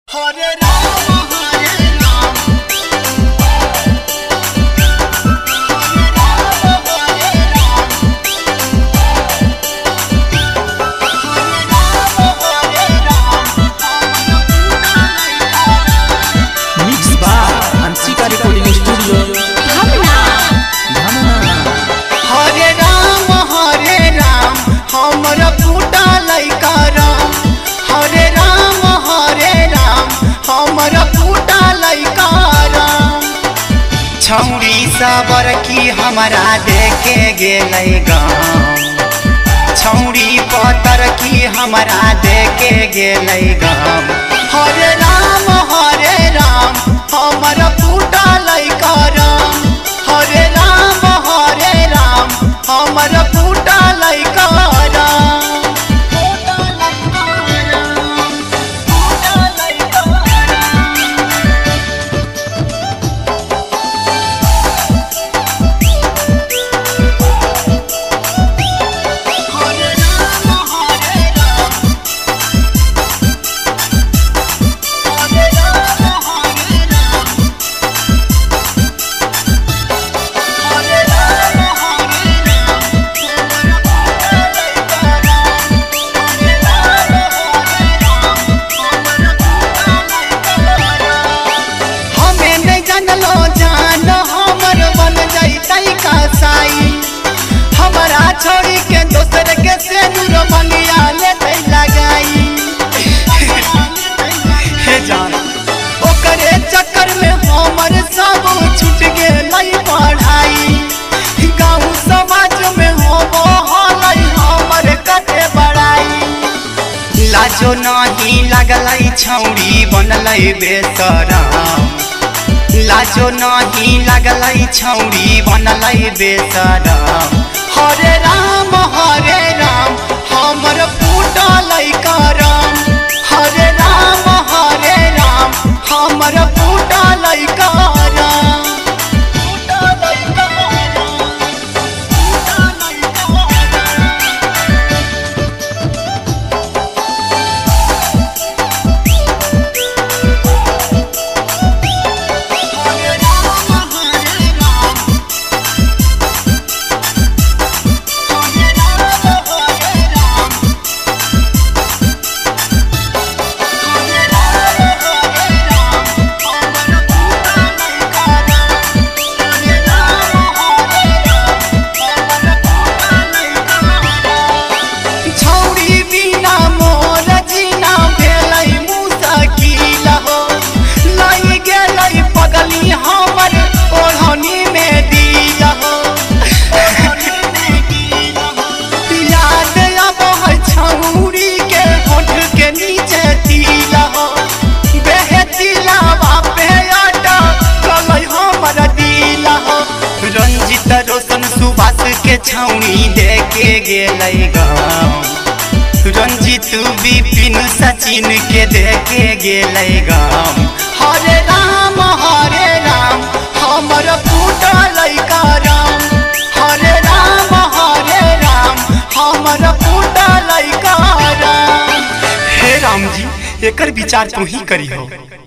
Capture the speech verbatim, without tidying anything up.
हरे Ram Hare Ram Hare Ram Hare Ram Hare Ram Hare Ram. Mix by Anshika recording studio Hare Ram Hare Ram हमर फूटा लइका राम। हरे राम हरे राम हमर फूटा लइका राम। छौड़ी साबर की हमारा देखे गेलै गाँव। छौड़ी पतर की हमारा देखे गेलै गाँव। हरे राम हरे राम हमर फूटा लइका राम। हरे राम हरे राम हमर फूटा लइका राम। फूटा लइका राम, फूटा लइका राम। हरे राम हरे राम हरे राम हरे राम हरे राम हरे राम हमर फूटा लइका राम। हरे राम हरे राम हमर फूटा लइका राम। हमें नहीं जानलो जान हमर बन जैतै कसाई। हमारा छोड़ी के दोसर के सेनुर मंगिया लेते लगाई। हे जान ओकरे चक्कर में हमर सब छूट गेलै पढ़ाई। गाँव समाज में होबो हलै हमर कते बड़ाई। लाजो नहीं लगलै छौड़ी बनलै बेसराम। लाजो नहीं लगलै छौड़ी बनलै बेसराम। हरे राम हरे राम हमर फूटा लइका राम। हरे राम हरे राम हमर फूटा लइका राम। फूटा लइका राम, फूटा लइका राम। हरे राम हरे राम हरे राम हरे राम हरे राम हरे राम हमर फूटा लइका राम। हरे राम हरे राम हमर फूटा लइका राम। छौड़ी बिना मोर जीना भेलै मुश्किल हो। लइ गेलै पगली हमर ओढ़नी में दिल हो। याद अब छौड़ी के होठ के नीचे तिल हो। बेहतिलावा पे अटकलै हमर दिल हो। रंजित रोशन सुभाष के छौड़ी देखे गेलै गाँव। रंजित विपिन सचिन के देखे गेलै गाँव। हरे राम हरे राम हमर फूटा लइका राम। हरे राम हरे राम हमर फूटा लइका राम। हे राम जी एकर विचार तू ही करी हो।